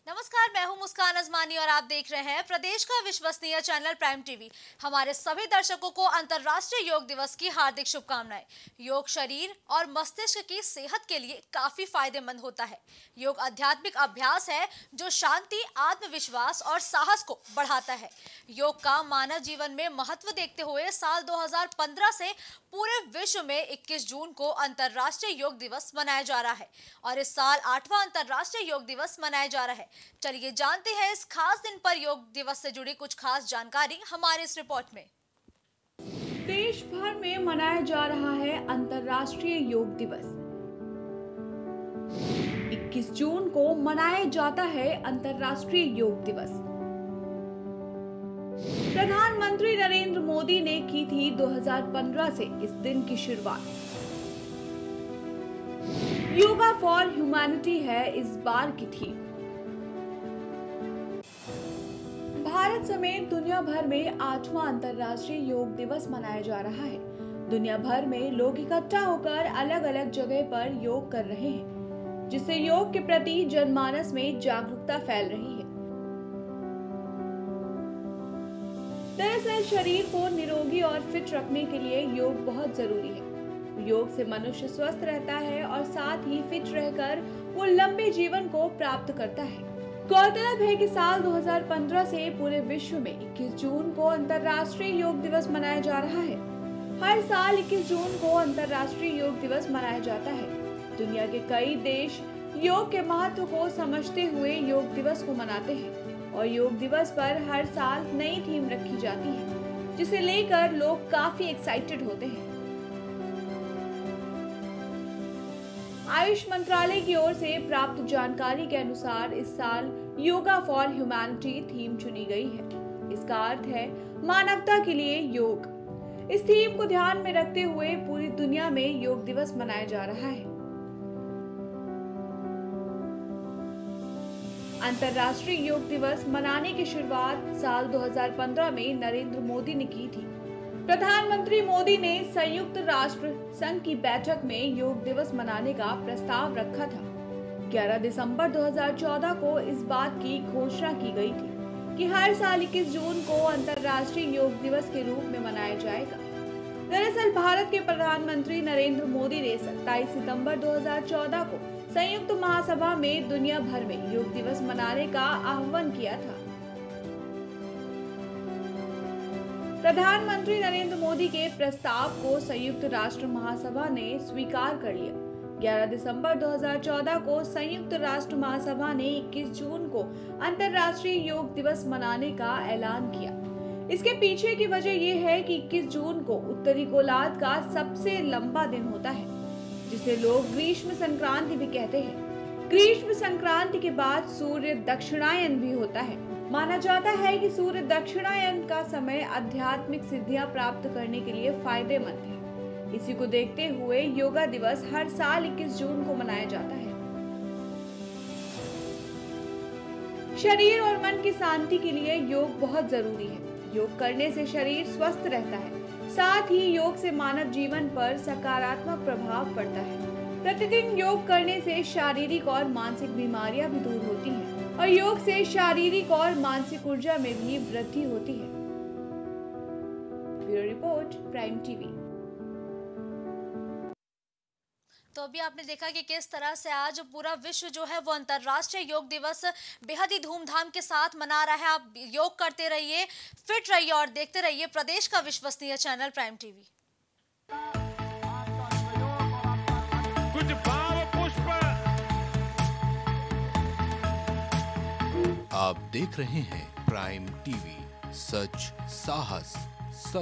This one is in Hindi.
नमस्कार, मैं हूं मुस्कान अजमानी और आप देख रहे हैं प्रदेश का विश्वसनीय चैनल प्राइम टीवी। हमारे सभी दर्शकों को अंतर्राष्ट्रीय योग दिवस की हार्दिक शुभकामनाएं। योग शरीर और मस्तिष्क की सेहत के लिए काफी फायदेमंद होता है। योग आध्यात्मिक अभ्यास है जो शांति, आत्मविश्वास और साहस को बढ़ाता है। योग का मानव जीवन में महत्व देखते हुए साल 2015 से पूरे विश्व में 21 जून को अंतर्राष्ट्रीय योग दिवस मनाया जा रहा है और इस साल 8वां अंतर्राष्ट्रीय योग दिवस मनाया जा रहा है। चलिए जानते हैं इस खास दिन पर योग दिवस से जुड़ी कुछ खास जानकारी हमारे इस रिपोर्ट में। देश भर में मनाया जा रहा है अंतर्राष्ट्रीय योग दिवस। 21 जून को मनाया जाता है अंतर्राष्ट्रीय योग दिवस। प्रधानमंत्री नरेंद्र मोदी ने की थी 2015 से इस दिन की शुरुआत। योगा फॉर ह्यूमैनिटी है इस बार की थीम। भारत समेत दुनिया भर में 8वां अंतर्राष्ट्रीय योग दिवस मनाया जा रहा है। दुनिया भर में लोग इकट्ठा होकर अलग अलग जगह पर योग कर रहे हैं, जिससे योग के प्रति जनमानस में जागरूकता फैल रही है। दरअसल शरीर को निरोगी और फिट रखने के लिए योग बहुत जरूरी है। योग से मनुष्य स्वस्थ रहता है और साथ ही फिट रहकर वो लंबे जीवन को प्राप्त करता है। गौरतलब है कि साल 2015 से पूरे विश्व में 21 जून को अंतर्राष्ट्रीय योग दिवस मनाया जा रहा है। हर साल 21 जून को अंतर्राष्ट्रीय योग दिवस मनाया जाता है। दुनिया के कई देश योग के महत्व को समझते हुए योग दिवस को मनाते हैं और योग दिवस पर हर साल नई थीम रखी जाती है, जिसे लेकर लोग काफी एक्साइटेड होते हैं। आयुष मंत्रालय की ओर से प्राप्त जानकारी के अनुसार इस साल योगा फॉर ह्यूमैनिटी थीम चुनी गई है। इसका अर्थ है मानवता के लिए योग। इस थीम को ध्यान में रखते हुए पूरी दुनिया में योग दिवस मनाया जा रहा है। अंतर्राष्ट्रीय योग दिवस मनाने की शुरुआत साल 2015 में नरेंद्र मोदी ने की थी। प्रधानमंत्री मोदी ने संयुक्त राष्ट्र संघ की बैठक में योग दिवस मनाने का प्रस्ताव रखा था। 11 दिसंबर 2014 को इस बात की घोषणा की गई थी कि हर साल 21 जून को अंतर्राष्ट्रीय योग दिवस के रूप में मनाया जाएगा। दरअसल भारत के प्रधानमंत्री नरेंद्र मोदी ने 27 सितंबर 2014 को संयुक्त महासभा में दुनिया भर में योग दिवस मनाने का आह्वान किया था। प्रधानमंत्री नरेंद्र मोदी के प्रस्ताव को संयुक्त राष्ट्र महासभा ने स्वीकार कर लिया। 11 दिसंबर 2014 को संयुक्त राष्ट्र महासभा ने 21 जून को अंतर्राष्ट्रीय योग दिवस मनाने का ऐलान किया। इसके पीछे की वजह यह है कि 21 जून को उत्तरी गोलार्ध का सबसे लंबा दिन होता है, जिसे लोग ग्रीष्म संक्रांति भी कहते हैं। ग्रीष्म संक्रांति के बाद सूर्य दक्षिणायन भी होता है। माना जाता है कि सूर्य दक्षिणायन का समय आध्यात्मिक सिद्धियां प्राप्त करने के लिए फायदेमंद है। इसी को देखते हुए योगा दिवस हर साल 21 जून को मनाया जाता है। शरीर और मन की शांति के लिए योग बहुत जरूरी है। योग करने से शरीर स्वस्थ रहता है, साथ ही योग से मानव जीवन पर सकारात्मक प्रभाव पड़ता है। प्रतिदिन योग करने से शारीरिक और मानसिक बीमारियां भी दूर होती हैं और योग से शारीरिक और मानसिक ऊर्जा में भी वृद्धि होती है। Bureau report, prime TV. तो अभी आपने देखा कि किस तरह से आज पूरा विश्व जो है वो अंतर्राष्ट्रीय योग दिवस बेहद ही धूमधाम के साथ मना रहा है। आप योग करते रहिए, फिट रहिए और देखते रहिए प्रदेश का विश्वसनीय चैनल प्राइम टीवी। कुछ भाव पुष्प। आप देख रहे हैं प्राइम टीवी, सच साहस